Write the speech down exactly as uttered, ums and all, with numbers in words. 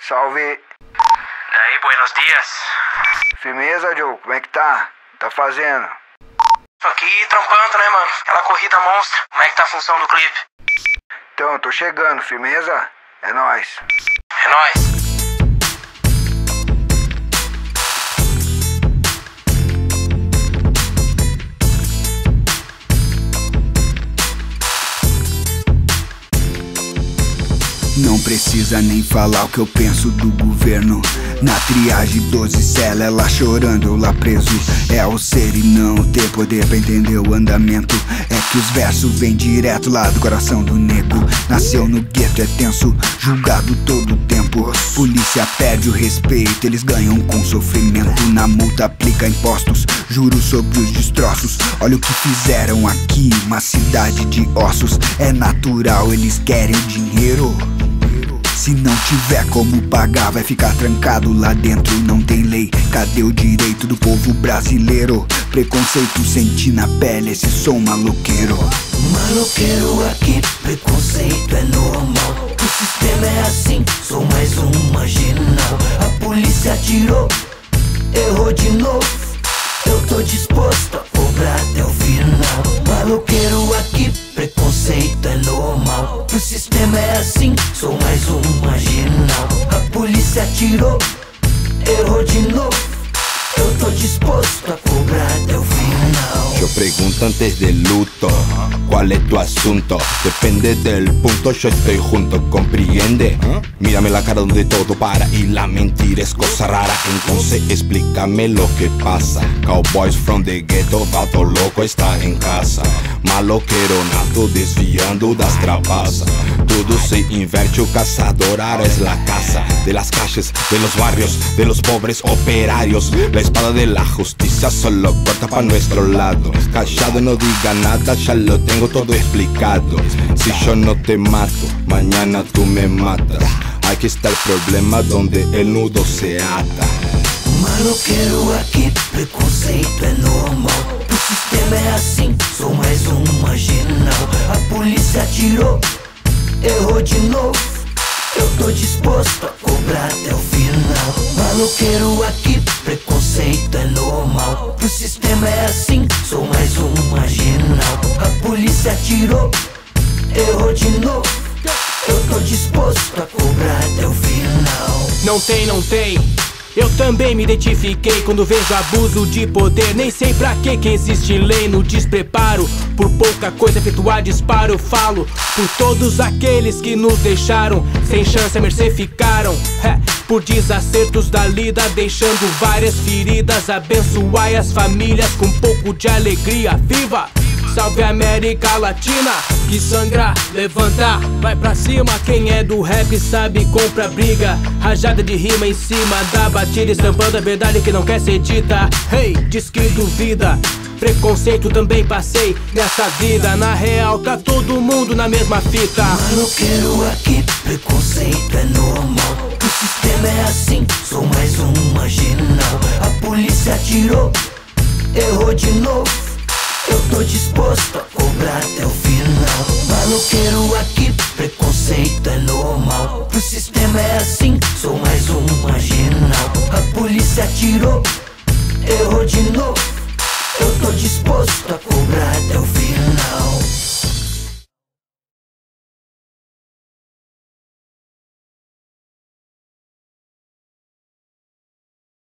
Salve. Daí, buenos dias. Firmeza, Joe? Como é que tá? Tá fazendo? Aqui trampando, né, mano? Aquela corrida monstra. Como é que tá a função do clipe? Então, tô chegando, firmeza? É nóis. É nóis. Não precisa nem falar o que eu penso do governo. Na triagem doze cela, ela chorando, eu lá preso. É o ser e não ter poder pra entender o andamento. É que os versos vêm direto lá do coração do nego. Nasceu no gueto, é tenso, julgado todo tempo. Polícia perde o respeito, eles ganham com sofrimento. Na multa aplica impostos, juros sobre os destroços. Olha o que fizeram aqui, uma cidade de ossos. É natural, eles querem o dinheiro. Se não tiver como pagar, vai ficar trancado lá dentro. Não tem lei, cadê o direito do povo brasileiro? Preconceito senti na pele, esse som maloqueiro. Maloqueiro aqui, preconceito é normal. O sistema é assim, sou mais um marginal. A polícia atirou, errou de novo. Eu tô disposto a cobrar até o final. Maloqueiro aqui, preconceito é normal. O sistema é assim, sou mais um marginal. A polícia atirou, errou de novo. Eu tô disposto a cobrar até o final. Yo pregunto antes del luto, ¿cuál es tu asunto? Depende del punto, yo estoy junto, ¿comprende? Mírame la cara donde todo para y la mentira es cosa rara. Entonces explícame lo que pasa. Cowboys from the ghetto, vato loco está en casa. Maloqueiro nato desviando das travasas. Tudo se inverte, o caçador ahora es la casa. De las calles, de los barrios, de los pobres operarios. La espada de la justicia solo corta pa' nuestro lado. Callado, no diga nada, ya lo tengo todo explicado. Si yo no te mato, mañana tú me matas. Aquí está el problema donde el nudo se ata. Maloqueiro aqui, preconceito é normal. O sistema é assim, sou mais um marginal. A polícia atirou, errou de novo. Eu tô disposto a cobrar até o final. Maloqueiro aqui, preconceito é normal. O sistema é assim, sou mais um marginal. A polícia atirou, errou de novo. Eu tô disposto a cobrar até o final. Não tem, não tem. Eu também me identifiquei quando vejo abuso de poder. Nem sei pra que que existe lei no despreparo. Por pouca coisa efetuar disparo. Eu falo por todos aqueles que nos deixaram sem chance, a mercê ficaram. É, por desacertos da lida, deixando várias feridas. Abençoai as famílias com um pouco de alegria. Viva! Salve a América Latina, que sangra, levanta, vai pra cima. Quem é do rap sabe, compra briga. Rajada de rima em cima da batida, estampando a verdade que não quer ser dita. Hey, diz que duvida, preconceito também passei nessa vida. Na real tá todo mundo na mesma fita. Maloqueiro aqui, preconceito é normal. O sistema é assim, sou mais um marginal. A polícia atirou, errou de novo. Eu tô disposto a cobrar até o final. Maloqueiro aqui, preconceito é normal. O sistema é assim, sou mais um marginal. A polícia atirou, errou de novo. Eu tô disposto a cobrar até o final.